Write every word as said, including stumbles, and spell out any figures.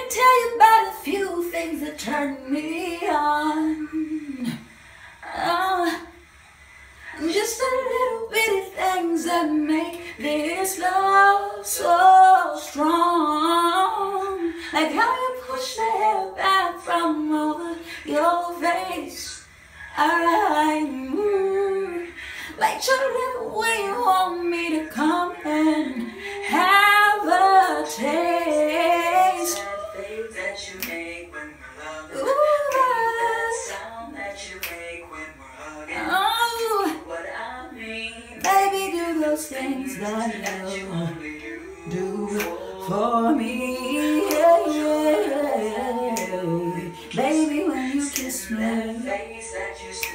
tell you about a few things that turn me on. Oh, just a little bitty things that make this love so strong. Like how you push the hair back from over your face. I move like your little way you want me to come and have a taste. That face that you make when we're loving. Ooh, that sound that you make when we're hugging. oh, What I mean, baby, do those things that you do for me. Yeah, yeah, yeah. Baby, when you kiss me. that face that you